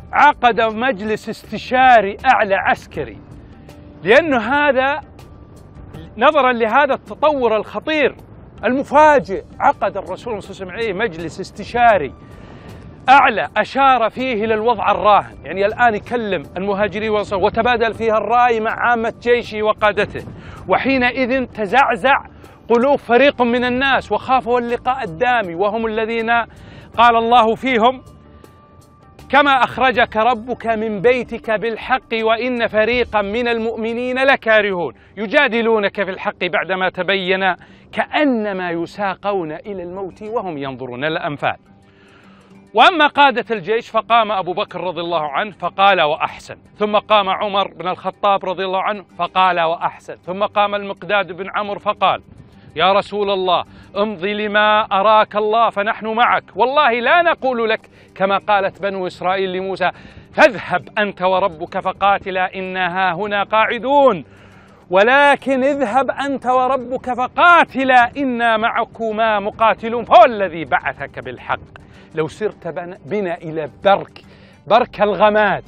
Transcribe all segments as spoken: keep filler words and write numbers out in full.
عقد مجلس استشاري أعلى عسكري، لأنه هذا نظرا لهذا التطور الخطير المفاجئ عقد الرسول صلى الله عليه وسلم عليه مجلس استشاري أعلى أشار فيه إلى الوضع الراهن. يعني الآن يكلم المهاجرين والأنصار وتبادل فيها الرأي مع عامة جيشه وقادته، وحينئذ تزعزع قلوب فريق من الناس وخافوا اللقاء الدامي، وهم الذين قال الله فيهم: كما أخرجك ربك من بيتك بالحق وإن فريقا من المؤمنين لكارهون يجادلونك في الحق بعدما تبين كأنما يساقون إلى الموت وهم ينظرون. الأنفال. وأما قادة الجيش فقام أبو بكر رضي الله عنه فقال وأحسن، ثم قام عمر بن الخطاب رضي الله عنه فقال وأحسن، ثم قام المقداد بن عمرو فقال: يا رسول الله امضي لما أراك الله فنحن معك، والله لا نقول لك كما قالت بنو إسرائيل لموسى: فاذهب أنت وربك فقاتلا إنا هنا قاعدون، ولكن اذهب أنت وربك فقاتلا إنا معكما مقاتلون، فهو الذي بعثك بالحق. لو سرت بنا إلى برك برك الغماد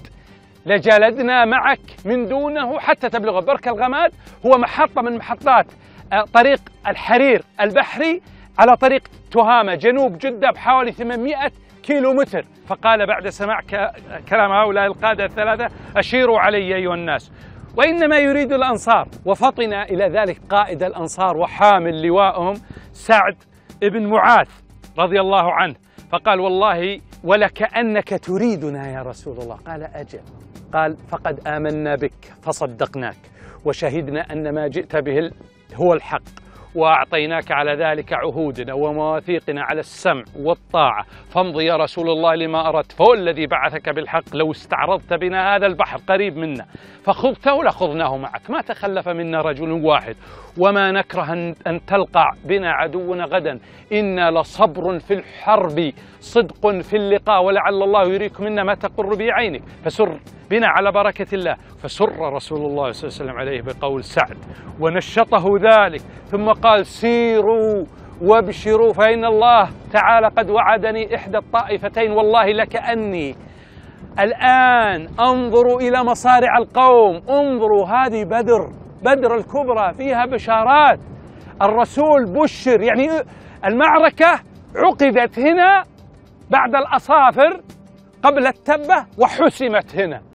لجلدنا معك من دونه حتى تبلغ. برك الغماد هو محطة من محطات طريق الحرير البحري على طريق تهامة جنوب جدة بحوالي ثمانمائة كيلو متر. فقال بعد سماع كلام هؤلاء القادة الثلاثة: أشيروا علي أيها الناس. وإنما يريد الأنصار. وفطن إلى ذلك قائد الأنصار وحامل لواءهم سعد بن معاذ رضي الله عنه، فقال: والله ولكأنك تريدنا يا رسول الله. قال: أجل. قال: فقد آمنا بك فصدقناك وشهدنا أن ما جئت به هو الحق، وأعطيناك على ذلك عهودنا ومواثيقنا على السمع والطاعة، فامضي يا رسول الله لما أردت، فهو الذي بعثك بالحق. لو استعرضت بنا هذا البحر قريب منا فخذته لخذناه معك، ما تخلف منا رجل واحد، وما نكره أن تلقى بنا عدونا غدا، إنا لصبر في الحرب صدق في اللقاء، ولعل الله يريك منا ما تقر به عينك، فسر بنا على بركة الله. فسر رسول الله صلى الله عليه وسلم عليه بقول سعد ونشطه ذلك، ثم قال: سيروا وابشروا فإن الله تعالى قد وعدني إحدى الطائفتين، والله لكأني الآن أنظر إلى مصارع القوم. انظروا، هذه بدر بدر الكبرى فيها بشارات، الرسول بشر. يعني المعركة عقدت هنا بعد الأصافر قبل التبة وحسمت هنا.